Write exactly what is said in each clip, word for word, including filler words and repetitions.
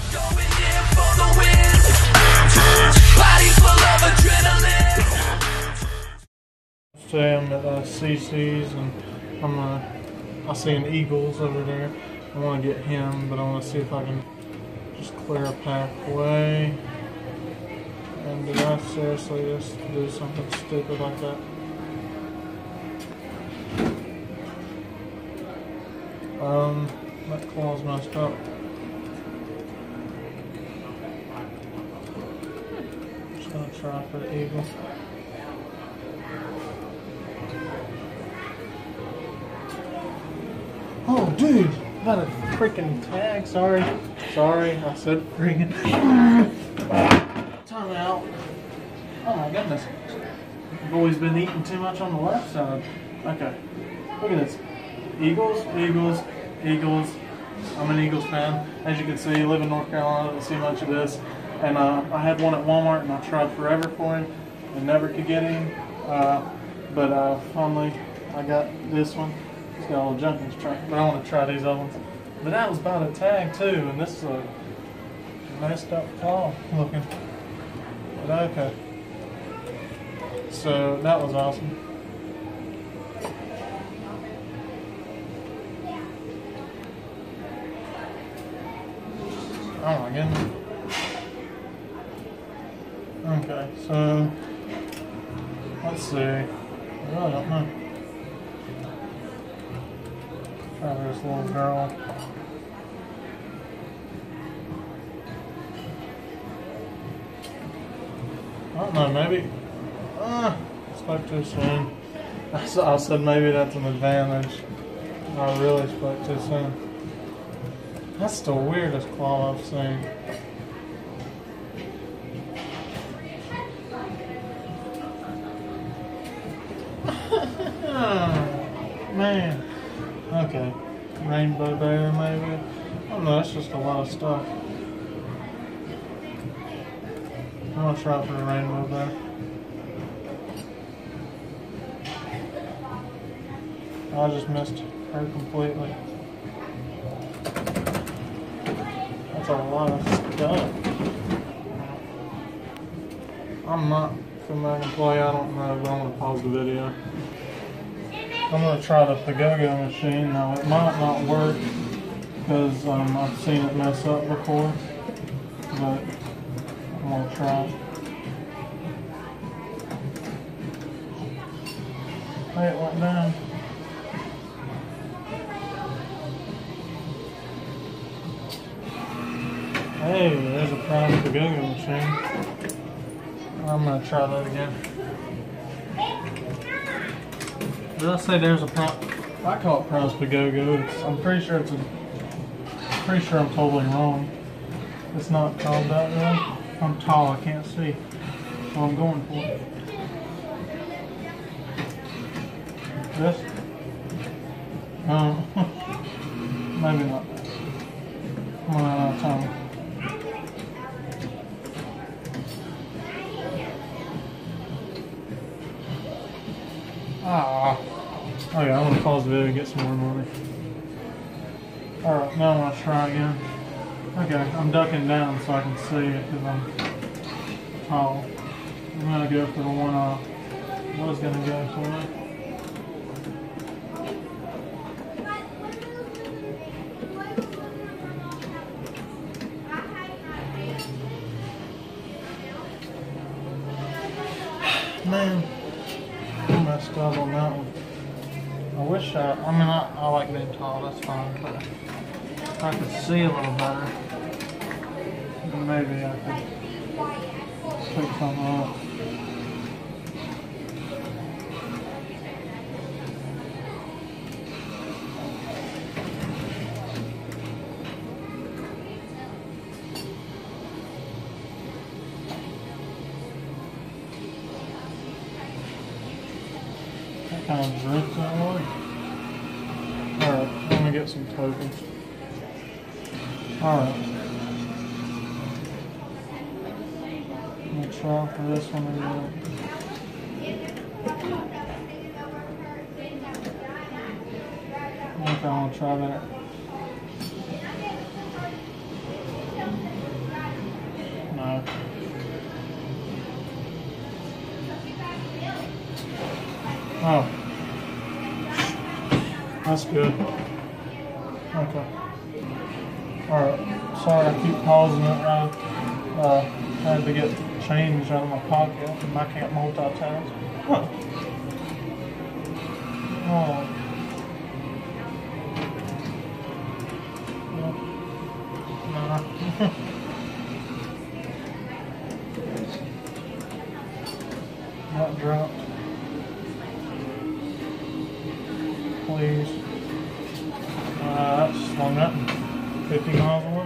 Going in for the win. Body full of adrenaline. Today I'm at uh, C C's and I'm uh, I see an Eagles over there. I want to get him, but I want to see if I can just clear a pathway. And did I seriously just do something stupid like that? Um, that claw's messed up. Just gonna try for the eagle. Oh, dude, got a freaking tag. Sorry, sorry, I said freaking. Time out. Oh my goodness, I've always been eating too much on the left side. Okay, look at this. Eagles, Eagles, Eagles. I'm an Eagles fan. As you can see, I live in North Carolina, don't see much of this. And uh, I had one at Walmart and I tried forever for him and never could get him. Uh, but uh, finally, I got this one. He's got a little junk in his trunk, but I want to try these other ones. But that was about a tag too, and this is a messed up claw looking. But okay. So that was awesome. Oh my goodness. Okay, so let's see. I really don't know. Try this little girl. I don't know, maybe. Ah, spoke too soon. I said maybe that's an advantage. I really spoke too soon. That's the weirdest claw I've seen. Oh, man. Okay. Rainbow bear, maybe? I don't know, that's just a lot of stuff. I'm gonna try for the rainbow bear. I just missed her completely. That's a lot of stuff. I'm not come back and play, I don't know, but I'm gonna pause the video. I'm gonna try the Pagogo machine. Now it might not work because um, I've seen it mess up before, but I'm gonna try. Hey, it went down. Hey, there's a prize Pagogo machine. I'm gonna try that again. Did I say there's a prize? I call it prize Pagogo. It's, I'm pretty sure it's a. Pretty sure I'm totally wrong. It's not called that really. I'm tall, I can't see. So I'm going for it. This? Um, maybe not. I'm running out of time. Ah. Okay, I'm gonna pause the video and get some more money. Alright, now I'm gonna try again. Okay, I'm ducking down so I can see it because I'm tall. I'm gonna go for the one I was gonna go for. Man, I messed up on that one. I wish I, I mean, I, I like being tall, that's fine, but if I could see a little better, then maybe I could pick something up. That kind of drifts that way. Alright, I'm gonna get some tokens. Alright. I'm gonna try for this one again. I think I wanna try that. Oh. That's good. Okay. Alright. Sorry I keep pausing it. I uh, had to get change out of my pocket and I can't multitask. Huh. Oh. Yep. Nah. Not dropped. Please. Uh, that's swung up fifty miles away.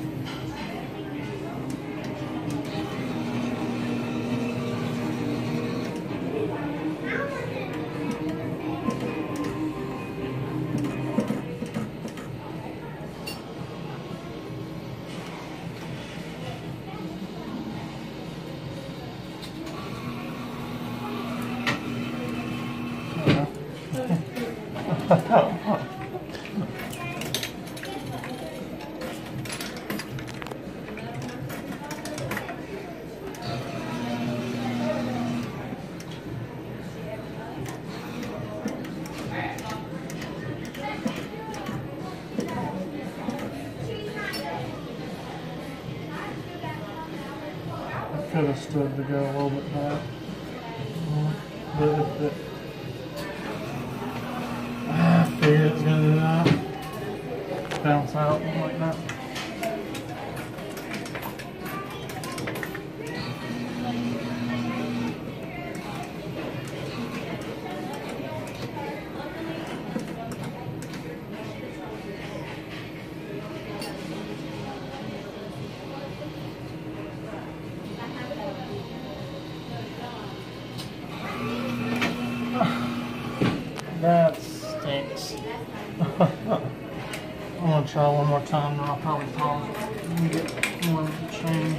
Could have stood to go a little bit back. But if it, I figured it's going to uh, bounce out like that. That stinks. I'm gonna try one more time and I'll probably pause it and get more change.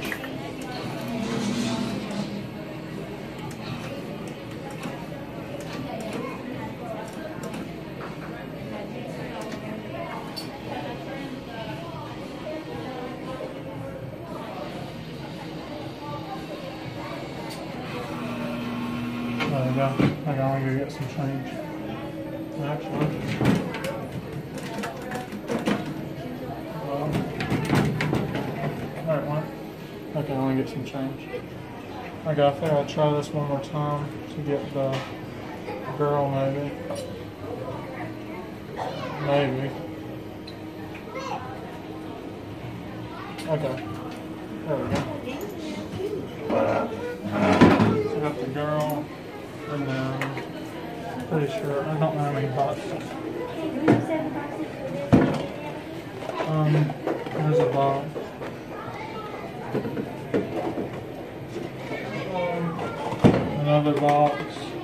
There we go. I gotta go get some change. Actually, well, alright, one. Okay, I want to get some change. Okay, I think I'll try this one more time to get the girl, maybe. Maybe. Okay, there we go. So I got the girl, and then. Pretty sure. I don't know how many boxes. Um, there's a box. Um, another box.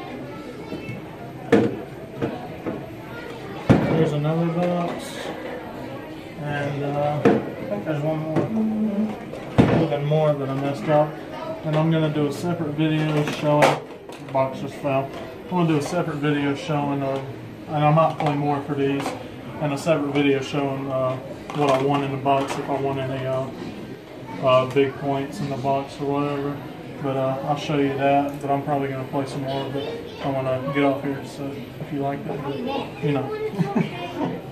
There's another box. And uh, I think there's one more. Even more that I messed up. And I'm going to do a separate video showing. The box just fell. I'm going to do a separate video showing, uh, and I might play more for these, and a separate video showing uh, what I want in the box, if I want any uh, uh, big points in the box or whatever. But uh, I'll show you that, but I'm probably going to play some more of it. I want to get off here, so if you like that, you know.